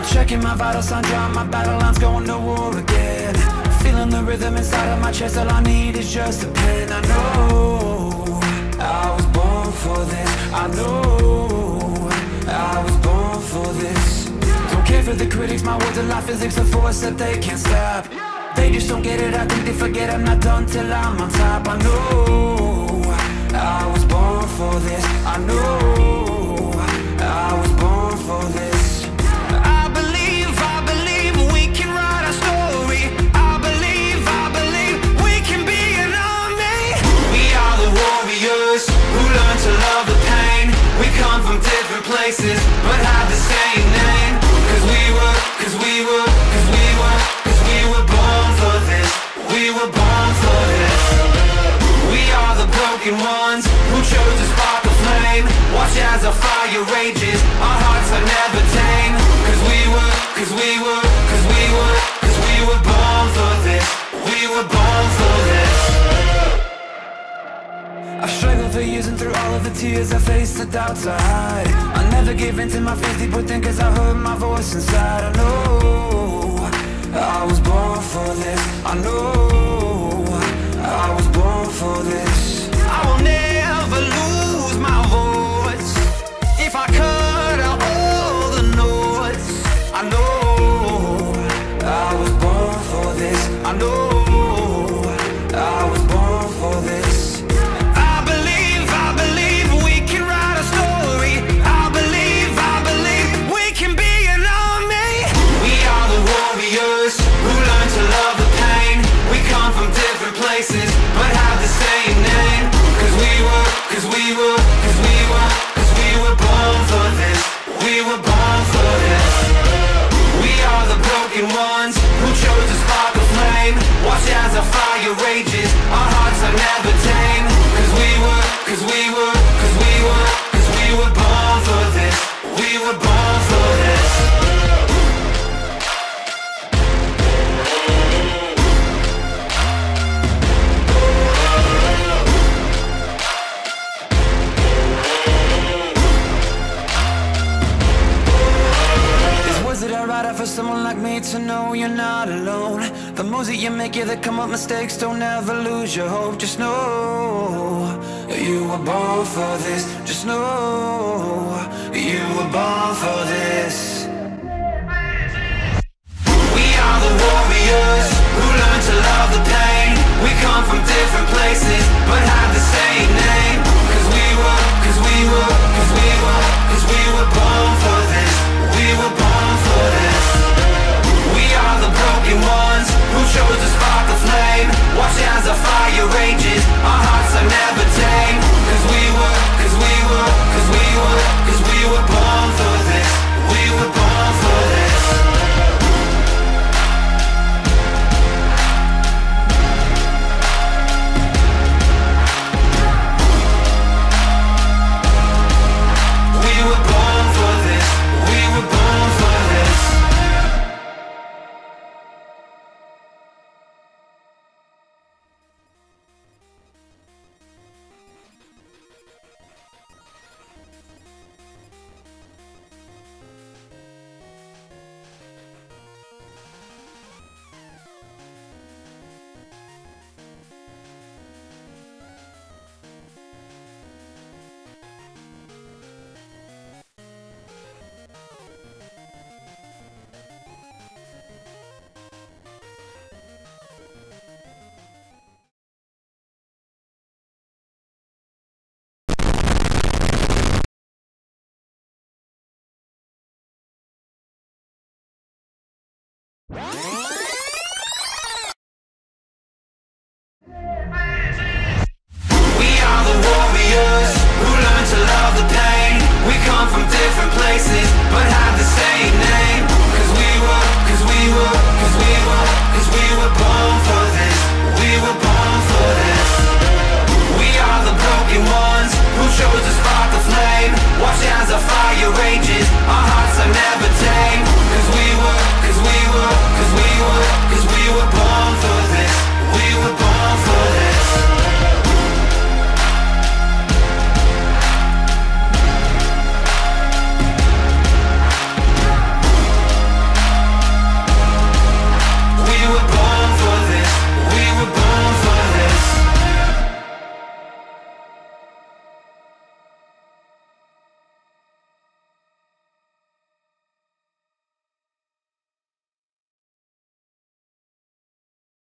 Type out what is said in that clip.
Checking my vital signs, drawing my battle lines, going to war again. Feeling the rhythm inside of my chest, all I need is just a pen. I know I was born for this. I know I was born for this. Don't care for the critics, my words are like physics, a force that they can't stop. They just don't get it, I think they forget I'm not done till I'm on top. I know I was born for this. I know I was born for this. I believe we can write our story. I believe we can be an army. We are the warriors who learn to love the pain. We come from different places but have the same name. Cause we were born for this. We were born for this. We are the broken ones who chose to spark a flame. Watch as our fire rages, our hearts are never tame. Cause we were born for this. We were born for this. I've struggled for years and through all of the tears I faced, the doubts I hide. I never gave in to my fears deep within, cause I heard my voice inside. I know I was born for this. I know I was born for this. I will never lose my voice. If I cut out all the noise, I know I was born for this. I know I was born for this. I believe we can write a story. I believe we can be an army. We are the warriors who learn to love the pain. We come from different places but have the same name. Cause we were born for this. We were born for this. We are the broken ones who chose to spark a flame. Watch as our fire rages, our hearts are never tame. Cause we were born for this. We were born for this. For someone like me to know you're not alone. The moves that you make, yeah, that come up mistakes. Don't ever lose your hope. Just know you were born for this. Just know you were born for this. We are the warriors who learn to love the pain. We come from different places but have the same name. Cause we were born for this. We were born for this. We are the broken ones who chose to spark the flame. Watch as our fire rages, our hearts are never tame. Cause we were born for this. We were born for this. We were born for this. We were born for this. What?